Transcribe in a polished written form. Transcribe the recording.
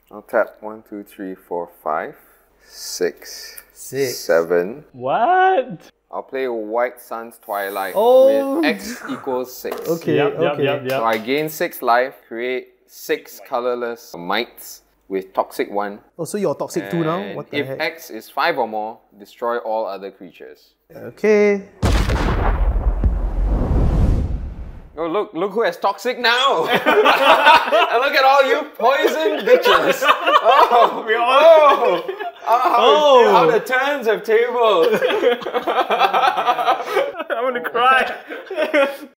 I'll tap 1, 2, 3, 4, 5, 6, 6. 7. What? I'll play White Sun's Twilight Oh. with X equals 6. Okay, Yep, yep, okay. yep, yep. So I gain 6 life, create 6 colorless mites with Toxic 1. Oh, so you're toxic too now? And What the if heck? X is 5 or more, destroy all other creatures. Okay. Oh, look who has Toxic now! And look at all you poison bitches! How the turns have tabled! I want to cry.